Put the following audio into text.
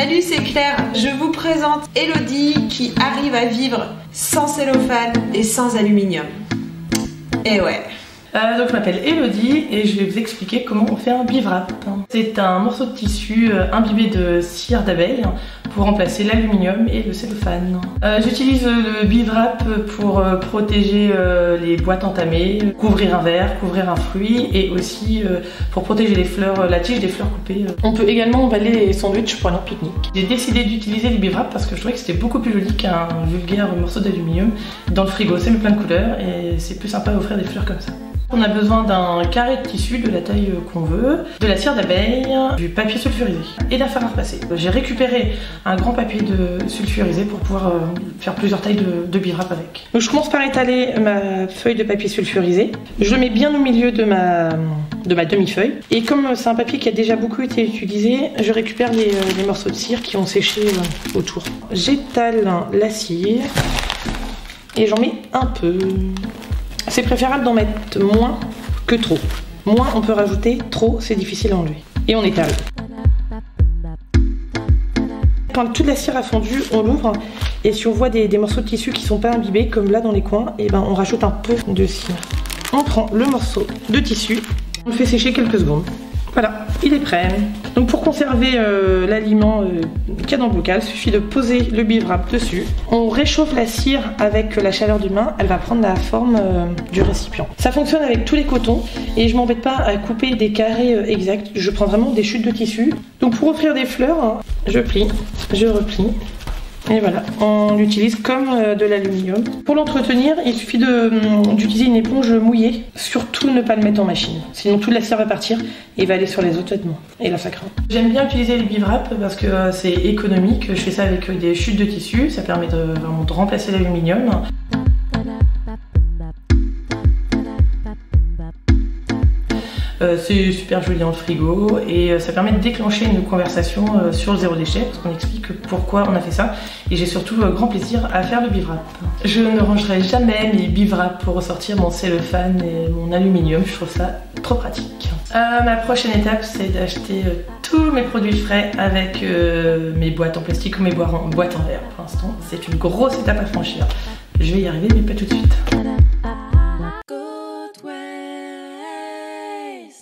Salut, c'est Claire. Je vous présente Elodie qui arrive à vivre sans cellophane et sans aluminium. Et ouais. Donc je m'appelle Elodie et je vais vous expliquer comment on fait un bivrap. C'est un morceau de tissu imbibé de cire d'abeille pour remplacer l'aluminium et le cellophane. J'utilise le bivrap pour protéger les boîtes entamées, couvrir un verre, couvrir un fruit et aussi pour protéger les fleurs, la tige des fleurs coupées. On peut également emballer les sandwichs pour aller en pique-nique. J'ai décidé d'utiliser les bivraps parce que je trouvais que c'était beaucoup plus joli qu'un vulgaire morceau d'aluminium dans le frigo. Ça met plein de couleurs et c'est plus sympa à offrir des fleurs comme ça. On a besoin d'un carré de tissu de la taille qu'on veut, de la cire d'abeille, du papier sulfurisé et d'un fer à repasser. J'ai récupéré un grand papier sulfurisé pour pouvoir faire plusieurs tailles de bivrap avec. Donc je commence par étaler ma feuille de papier sulfurisé. Je le mets bien au milieu de ma demi-feuille. Et comme c'est un papier qui a déjà beaucoup été utilisé, je récupère les morceaux de cire qui ont séché autour. J'étale la cire et j'en mets un peu. C'est préférable d'en mettre moins que trop. Moins on peut rajouter, trop c'est difficile à enlever. Et on étale. Quand toute la cire a fondu, on l'ouvre et si on voit des morceaux de tissu qui sont pas imbibés, comme là dans les coins, et ben on rajoute un peu de cire. On prend le morceau de tissu, on le fait sécher quelques secondes. Voilà, il est prêt. Donc pour conserver l'aliment qu'il y a dans le bocal, il suffit de poser le bivrap dessus. On réchauffe la cire avec la chaleur du bain, elle va prendre la forme du récipient. Ça fonctionne avec tous les cotons et je m'embête pas à couper des carrés exacts. Je prends vraiment des chutes de tissu. Donc pour offrir des fleurs, je plie, je replie. Et voilà, on l'utilise comme de l'aluminium. Pour l'entretenir, il suffit d'utiliser une éponge mouillée. Surtout ne pas le mettre en machine, sinon toute la cire va partir et va aller sur les autres vêtements. Et là ça craint. J'aime bien utiliser les bivraps parce que c'est économique. Je fais ça avec des chutes de tissu, ça permet vraiment de remplacer l'aluminium. C'est super joli dans le frigo et ça permet de déclencher une conversation sur le zéro déchet parce qu'on explique pourquoi on a fait ça et j'ai surtout grand plaisir à faire le bivrap. Je ne rangerai jamais mes bivraps pour ressortir mon cellophane et mon aluminium, je trouve ça trop pratique. Ma prochaine étape c'est d'acheter tous mes produits frais avec mes boîtes en plastique ou mes boîtes en verre. Pour l'instant c'est une grosse étape à franchir. Je vais y arriver mais pas tout de suite.